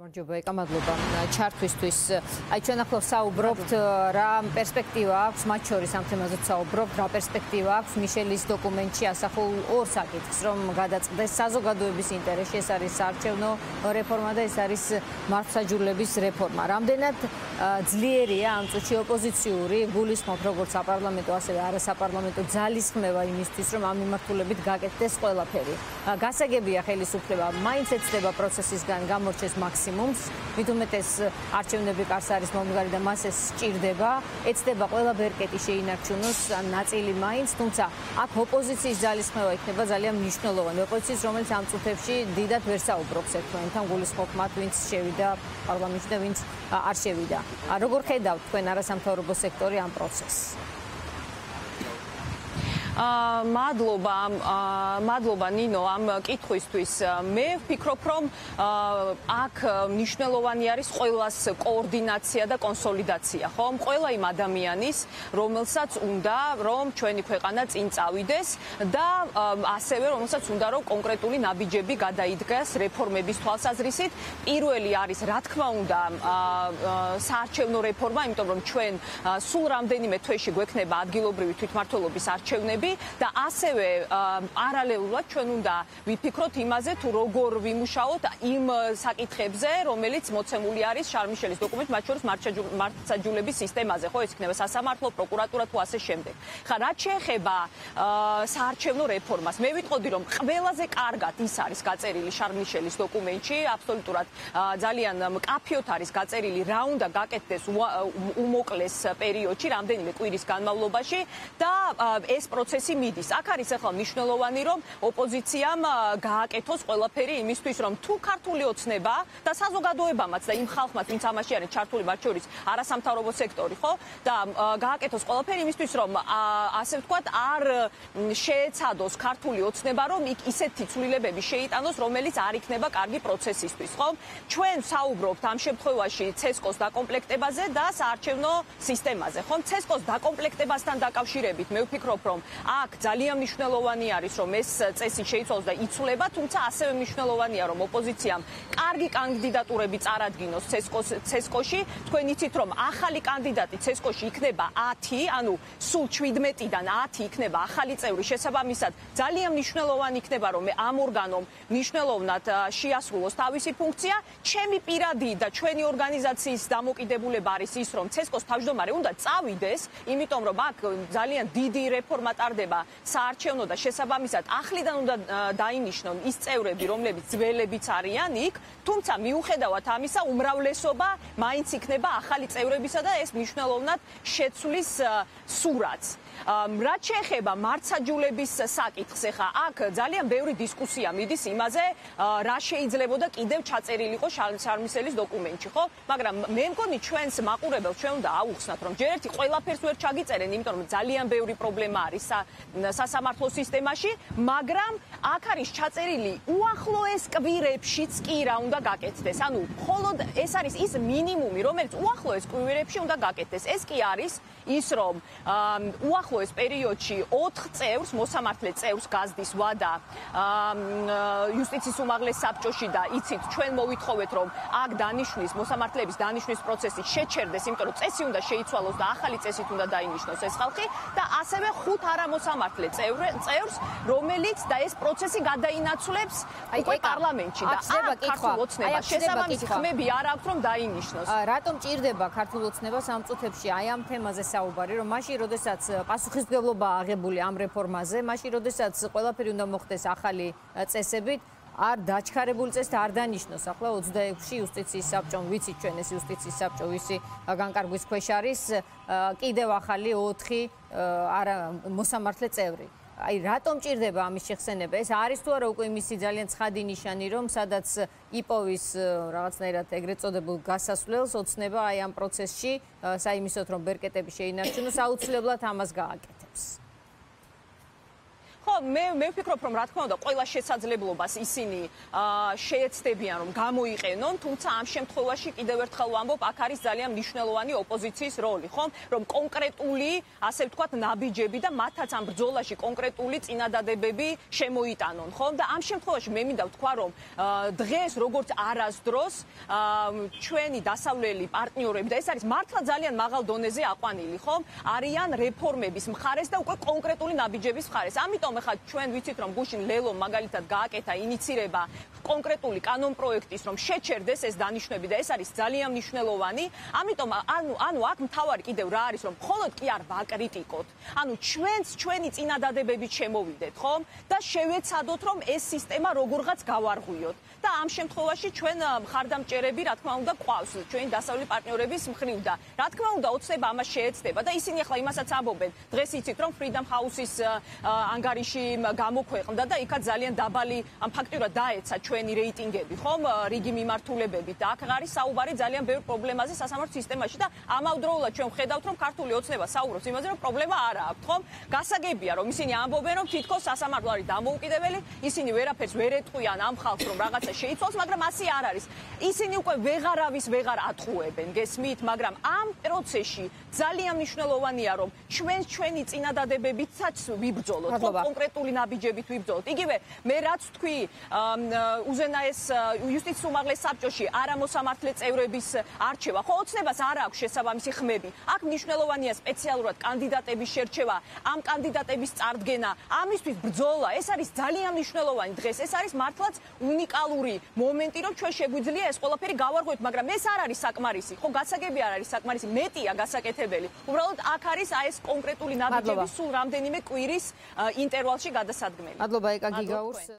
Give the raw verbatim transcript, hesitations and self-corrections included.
გამარჯობა, ეკამადლობა ჩართვისთვის. აი ჩვენ ახლა საუბრობთ რა პერსპექტივა აქვს, მათ შორის ამ თემაზე საუბრობთ, რა პერსპექტივა აქვს მიშელის დოკუმენტში ასახულ ორ საკითხს, რომ გადაწყდეს საზოგადოების ინტერესში, ეს არის საარჩევნო რეფორმა და ეს არის მართლმსაჯულების რეფორმა. რამდენად ძლიერია ამ წუთში ოპოზიციური გულისხმობ როგორც საპარლამენტო, ასევე არასაპარლამენტო ძალისხმევა იმისთვის, რომ ამ მიმართულებით გაკეთდეს ყველაფერი. გასაგებია ხელისუფლება მაინც ეცდება პროცესისგან გამორჩეს მაქსიმუმს, მით უმეტეს არჩევნები კარს არის მომდგარი და მას ეს სჭირდება, ეცდება ყველა ბერკეტი შეინარჩუნოს ნაწილი მაინც, თუმცა აქ ოპოზიციის ძალისხმევა იქნება ძალიან მნიშვნელოვანი. ოპოზიციის, რომელიც ამ წუთებში დიდად ვერ საუბრობს ერთმანეთთან, გულისხმობ მათ, ვინც შევიდა პარლამენტში და ვინც არ შევიდა. როგორ ხედავთ თქვენ არასამთავრობო სექტორი ამ პროცესს? მადლობა მადლობა ნინო ამ კითხვისთვის. მე ვფიქრობ, რომ აქ მნიშვნელოვანი არის ყველას კოორდინაცია და კონსოლიდაცია, ხომ? ყველა იმ ადამიანის, რომელსაც უნდა რომ ჩვენი ქვეყანა წინ წავიდეს და ასევე რომელსაც უნდა რომ კონკრეტული ნაბიჯები გადაიდგას რეფორმების თვალსაზრისით. პირველი არის რა თქმა უნდა საარჩევნო რეფორმა, იმიტომ რომ ჩვენ სულ რამდენიმე თვეში გვექნება ადგილობრივი თვითმმართველობის არჩევნები და ასევე პარალელურად ჩვენ უნდა ვიფიქროთ იმაზე, თუ როგორ ვიმუშაოთ იმ საკითხებზე, რომელიც მოცემული არის შარლ მიშელის დოკუმენტში, მათ შორის მართლმსაჯულების სისტემაზე, ხო, ეს იქნება სასამართლო, პროკურატურა თუ ასე შემდეგ. ხა რაც შეეხება საარჩევნო რეფორმას, მე ვიტყოდი, რომ ყველაზე კარგად ის არის გაწერილი შარლ მიშელის დოკუმენტში, აბსოლუტურად ძალიან მკაფიოდ არის გაწერილი, რა უნდა გაკეთდეს უმოკლეს პერიოდში, რამდენიმე კვირის განმავლობაში და ეს პროცესი მიდის. აქ არის ახლა მნიშვნელოვანი, რომ ოპოზიციამ გააკეთოს ყველაფერი იმისთვის, რომ თუ ქართული ოცნება და საზოგადოებამაც და იმ ხალხმაც, ვინც ამაში არის ჩართული, მათ შორის არასამთავრობო სექტორი, ხო? და გააკეთოს ყველაფერი იმისთვის, რომ ასე ვთქვათ, არ შეეცადოს ქართული ოცნება, რომ იქ ისეთი ცვლილებები შეიტანოს, რომელიც არ იქნება კარგი პროცესისთვის, ხო? ჩვენ საუბრობთ ამ შემთხვევაში ცესკოს დაკომპლექტებაზე და საარჩევნო სისტემაზე, ხო? ცესკოს დაკომპლექტებასთან დაკავშირებით მე ვფიქრობ, რომ აქ ძალიან მნიშვნელოვანი არის, რომ ეს წესი შეიცვალოს და იცვლება, თუმცა ასევე მნიშვნელოვანია, რომ ოპოზიციამ კარგი კანდიდატურები წარადგინოს ცესკოში. თქვენ იცით, რომ ახალი კანდიდატი ცესკოში იქნება ათი, ანუ სულ შვიდმეტიდან ათი იქნება ახალი წევრი. შესაბამისად, ძალიან მნიშვნელოვანი იქნება, რომ ამ ორგანომ მნიშვნელოვნად შეასრულოს თავისი ფუნქცია. ჩემი პირადი და ჩვენი ორგანიზაციის დამოკიდებულება არის ის, რომ ცესკოს თავმჯდომარე უნდა წავიდეს, იმიტომ რომ აქ ძალიან დიდი რეფორმა ტარდება საარჩევნო და შესაბამისად ახლიდან უნდა დაინიშნონ ის წევრები, რომლებიც ძველებიც არიან იქ, თუმცა მიუხედავად ამისა უმრავლესობა მაინც იქნება ახალი წევრებისა და ეს მნიშვნელოვნად შეცვლის სურათს. რაც შეეხება მართლმსაჯულების საკითხს, ხა აქ ძალიან ბევრი დისკუსია მიდის იმაზე, რა შეიძლებოდა კიდევ ჩაწერილიყო შარლ მიშელის დოკუმენტში, ხო? მაგრამ მე მგონი ჩვენს მაყურებელს ჩვენ უნდა აუხსნათ, რომ ჯერ ერთი ყველაფერს ვერ ჩაგიწერენ, იმიტომ რომ ძალიან ბევრი პრობლემა არის სასამართლო სისტემაში, მაგრამ აქ არის ჩაწერილი უახლოეს კვირებშიც კი რა უნდა გაკეთდეს. ანუ მხოლოდ ეს არის ის მინიმუმი, რომელიც უახლოეს კვირებში უნდა გაკეთდეს. ეს კი არის ის, რომ უახლოეს პერიოდში ოთხ წევრს, მოსამართლე წევრს გაზდის ვადა იუსტიციის უმაღლეს საბჭოში და იცით, ჩვენ მოვითხოვეთ, რომ აქ დანიშვნის, მოსამართლეების დანიშვნის პროცესი შეჩერდეს, იმიტომ რომ წესი უნდა შეიცვალოს და ახალი წესით უნდა დაინიშნოს ეს ხალხი და ასევე ხუთ არამოსამართლე წევრს, რომელიც და ეს პროცესი გადაინაცვლებს უკვე პარლამენტში და ქართულ ოცნებას შესაბამისი ხმები არ აქვს, რომ დაინიშნოს. რატომ ჭირდება ქართულ ოცნებას ამ წუთებში აი ამ თემაზე საუბარი, რომ მაშინ, როდესაც პასუხისმგებლობა აღებული ამ რეფორმაზე, მაშინ, როდესაც ყველაფერი უნდა მოხდეს ახალი წესებით, არ დაჩქარებული წესით არ დანიშნოს. ახლა ოცდაექვსში იუსტიციის საბჭომ, ვიცით ჩვენ ეს იუსტიციის საბჭო ვისი განკარგვის ქვეშ არის, კიდევ ახალი ოთხი მოსამართლე წევრი. აი რატომ ჭირდება ამის შეხსენება? ეს არის თუ არა უკვე მისი ძალიან ცხადი ნიშანი, რომ სადაც იპოვის რაღაცნაირად ეგრეთ წოდებულ გასასვლელს ოცნება აი ამ პროცესში, საიმისოდ რომ ბერკეტები შეინარჩუნოს, აუცილებლად ამას გააკეთებს. ხო, მე მე ვფიქრობ, რომ რა თქმა უნდა, ყველა შესაძლებლობას ისინი შეეცდებიან, რომ გამოიყენონ, თუმცა ამ შემთხვევაში კიდევ ერთხელ ვამბობ, აქ არის ძალიან მნიშვნელოვანი ოპოზიციის როლი, ხომ? რომ კონკრეტული, ასე ვთქვათ, ნაბიჯები და მათაც ამ ბრძოლაში კონკრეტული წინადადებები შემოიტანონ, ხომ? და ამ შემთხვევაში მე მინდა ვთქვა, რომ დღეს როგორც არასდროს ჩვენი დასავლელი პარტნიორები და ეს არის მართლა ძალიან მაღალ დონეზე აყვანილი, ხომ? არიან რეფორმების მხარეს და უკვე კონკრეტული ნაბიჯების მხარეს. ამიტომ ახლა ჩვენ ვიცით, რომ გუშინ ლელომ მაგალითად გააკეთა ინიცირება კონკრეტული კანონპროექტის, რომ შეჩერდეს ეს დანიშვნები და ეს არის ძალიან მნიშვნელოვანი. ამიტომ ანუ ანუ აქ მთავარი კიდევ რა არის, რომ მხოლოდ კი არ ვაკრიტიკოთ. ანუ ჩვენც ჩვენი წინადადებებით შემოვიდეთ, ხომ? და შევეცადოთ, რომ ეს სისტემა როგორღაც გავარღვიოთ. და ამ შემთხვევაში ჩვენ მხარდამჭერები, რა თქმა უნდა, ყავს ჩვენი დასავლელი პარტნიორების მხრივ და რა თქმა უნდა, ოცნება ამას შეეცდება და ისინი ახლა იმასაც ამბობენ. დღეს იცით, რომ Freedom House-ის ანგარიში გამოქვეყნდა და იქაც ძალიან დაბალი ფაქტურად დაეცა ჩვენი რეიტინგები, ხომ, რიგი მიმართულებებით და აქ არის საუბარი ძალიან ბევრ პრობლემაზე სასამართლო სისტემაში და ამავდროულად ჩვენ ვხედავთ, რომ ქართული ოცნება საუბრობს იმაზე, რომ პრობლემა არა აქვს, ხომ? გასაგებია, რომ ისინი ამბობენ, რომ თითქოს სასამართლო არის დამოუკიდებელი, ისინი ვერაფერს ვერ ეტყვიან ამ ხალხს, რომ რაღაცა შეიცვალოს, მაგრამ ასე არ არის. ისინი უკვე ვეღარავის ვეღარ ატყუებენ, გესმით, მაგრამ ამ პროცესში ძალიან მნიშვნელოვანია, რომ ჩვენ ჩვენი წინადადებებითაც ვიბრძოლოთ, კონკრეტული ნაბიჯებით ვიბრძოლოთ. იგივე მე რაც ვთქვი, უზენაეს იუსტიციის უმაღლეს საბჭოში არამოსამართლე წევრების არჩევა, ხო ოცნებას არ აქვს შესაბამისი ხმები. აქ მნიშვნელოვანია სპეციალურად კანდიდატების შერჩევა, ამ კანდიდატების წარდგენა, ამისთვის ბრძოლა, ეს არის ძალიან მნიშვნელოვანი დღეს, ეს არის მართლაც უნიკალური მომენტი, რომ ჩვენ შეგვიძლია ეს ყველაფერი გავარღვიოთ, მაგრამ ეს არ არის საკმარისი. ხო, გასაგები არ არის საკმარისი, მეტია გასაკეთებელი. უბრალოდ აქ არის აი ეს კონკრეტული ნაბიჯები სულ რამდენიმე კვირის ინტერვალში გადასადგმელი. მადლობა ეკა გიგაურს.